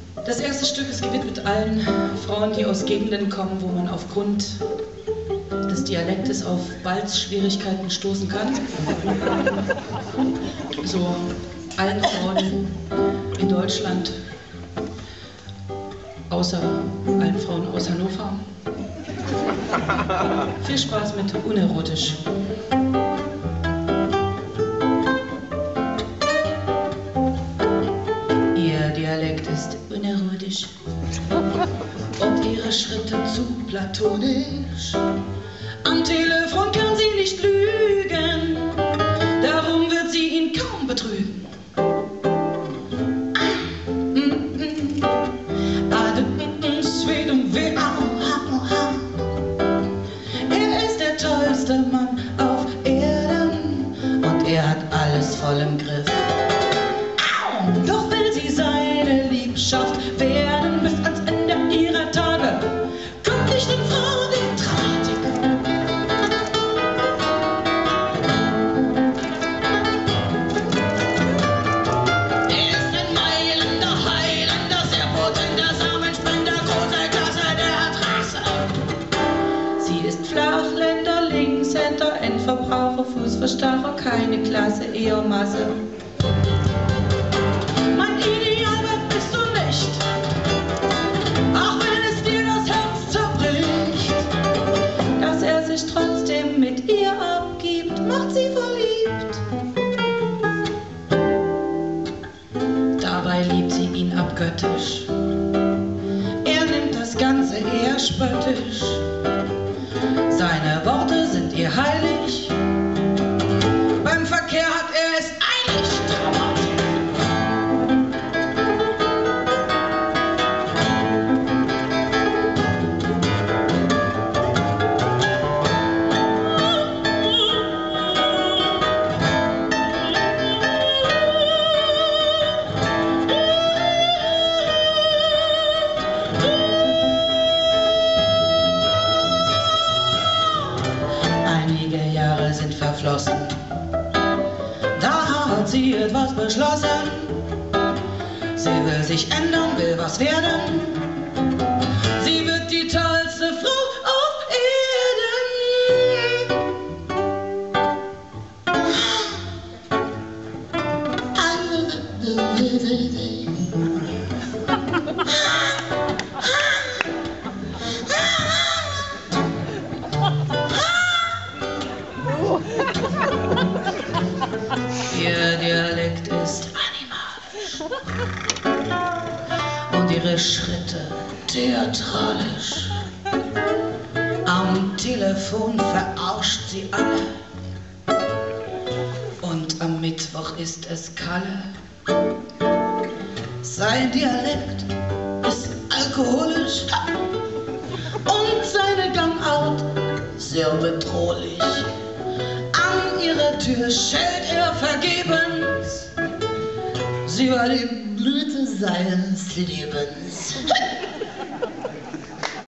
Das erste Stück ist gewidmet allen Frauen, die aus Gegenden kommen, wo man aufgrund des Dialektes auf Balzschwierigkeiten stoßen kann. So allen Frauen in Deutschland, außer allen Frauen aus Hannover. Viel Spaß mit Unerotisch. Ihr Dialekt ist unerotisch und ihre Schritte zu platonisch. Am Telefon kann sie nicht lügen, darum wird sie ihn kaum betrügen. Er ist der tollste Mann auf Erden und er hat alles voll im Griff. Doch will sie seine Liebschaft werden bis ans Ende ihrer Tage. Kommt nicht in Frage, Dramatik. Er ist ein Mailänder, Highlander, sehr potenter Samenspender, große Klasse, der hat Rasse. Sie ist Flachländer, Linkshänder, Endverbraucher, Fußverstacher, keine Klasse, eher Masse. Trotzdem mit ihr abgibt, macht sie verliebt. Dabei liebt sie ihn abgöttisch. Er nimmt das Ganze eher spöttisch. Seine Worte sind ihr heilig. Beim Verkehr hat er es eilig. Einige Jahre sind verflossen, da hat sie etwas beschlossen. Sie will sich ändern, will was werden. Sie wird die tollste Frau auf Erden. Ihr Dialekt ist animalisch und ihre Schritte theatralisch. Am Telefon verarscht sie alle und am Mittwoch ist es Kalle. Sein Dialekt ist alkoholisch und seine Gangart sehr bedrohlich. An ihrer Tür schellt er vergebens. Sie war die Blüte seines Lebens.